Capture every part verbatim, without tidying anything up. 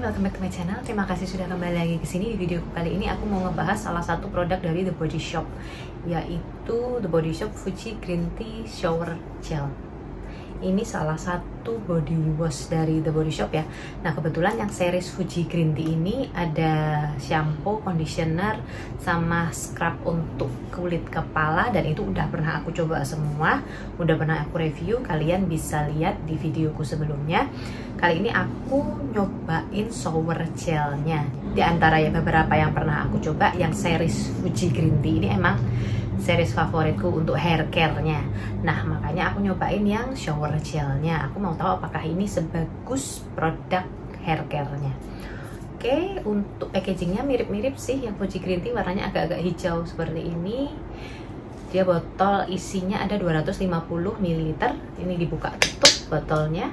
welcome back to my channel. Terima kasih sudah kembali lagi ke sini. Di video kali ini aku mau ngebahas salah satu produk dari The Body Shop, yaitu The Body Shop Fuji Green Tea Shower Gel. Ini salah satu body wash dari The Body Shop ya. Nah, kebetulan yang series Fuji Green Tea ini ada shampoo, conditioner, sama scrub untuk kulit kepala, dan itu udah pernah aku coba semua, udah pernah aku review. Kalian bisa lihat di videoku sebelumnya. Kali ini aku nyobain shower gelnya. Di antara ya beberapa yang pernah aku coba, yang series Fuji Green Tea ini emang series favoritku untuk hair care-nya. Nah, makanya aku nyobain yang shower gelnya. Aku mau tahu apakah ini sebagus produk hair care-nya. Oke, untuk packagingnya mirip-mirip sih. Yang Fuji Green Tea warnanya agak-agak hijau seperti ini. Dia botol isinya ada dua ratus lima puluh mililiter. Ini dibuka tutup botolnya.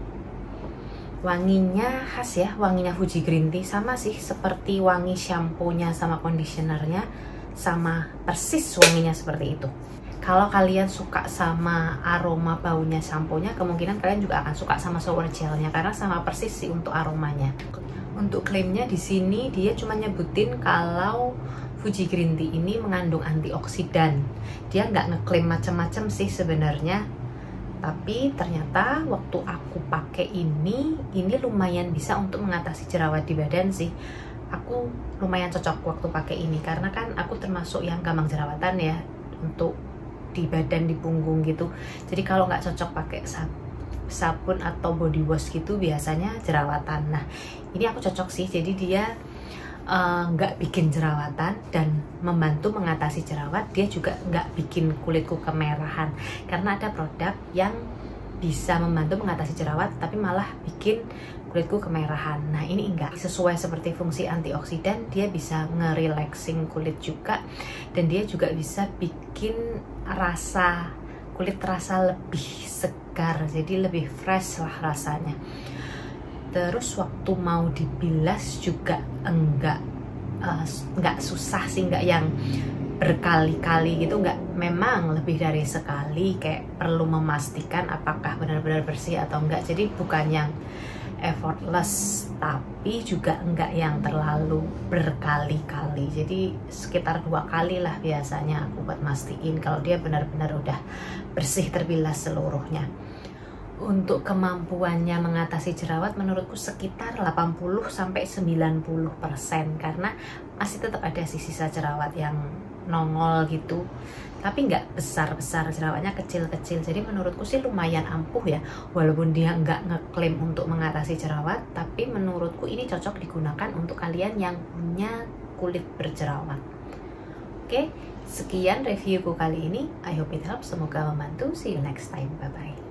Wanginya khas ya, wanginya Fuji Green Tea. Sama sih seperti wangi shampoo-nya sama conditioner-nya, sama persis wanginya seperti itu. Kalau kalian suka sama aroma baunya shampoo-nya, kemungkinan kalian juga akan suka sama shower gelnya, karena sama persis sih untuk aromanya. Untuk klaimnya di sini dia cuma nyebutin kalau Fuji Green Tea ini mengandung antioksidan. Dia nggak ngeklaim macam-macam sih sebenarnya. Tapi ternyata waktu aku pakai ini, ini lumayan bisa untuk mengatasi jerawat di badan sih. Aku lumayan cocok waktu pakai ini, karena kan aku termasuk yang gampang jerawatan ya, untuk di badan, di punggung gitu. Jadi kalau nggak cocok pakai sabun atau body wash gitu, biasanya jerawatan. Nah, ini aku cocok sih, jadi dia nggak uh, bikin jerawatan dan membantu mengatasi jerawat. Dia juga nggak bikin kulitku kemerahan, karena ada produk yang bisa membantu mengatasi jerawat tapi malah bikin kulitku kemerahan. Nah, ini enggak. Sesuai seperti fungsi antioksidan, dia bisa nge-relaxing kulit juga, dan dia juga bisa bikin rasa kulit terasa lebih segar, jadi lebih fresh lah rasanya. Terus waktu mau dibilas juga enggak uh, enggak susah sih, enggak yang berkali-kali gitu, enggak. Memang lebih dari sekali, kayak perlu memastikan apakah benar-benar bersih atau enggak. Jadi bukan yang effortless, tapi juga enggak yang terlalu berkali-kali. Jadi sekitar dua kali lah biasanya aku buat mastiin kalau dia benar-benar udah bersih terbilas seluruhnya. Untuk kemampuannya mengatasi jerawat menurutku sekitar delapan puluh sampai sembilan puluh persen, karena masih tetap ada sih sisa jerawat yang nongol gitu, tapi nggak besar-besar, jerawatnya kecil-kecil. Jadi menurutku sih lumayan ampuh ya, walaupun dia nggak ngeklaim untuk mengatasi jerawat, tapi menurutku ini cocok digunakan untuk kalian yang punya kulit berjerawat. Oke, sekian reviewku kali ini. I hope it helps, semoga membantu. See you next time, bye bye.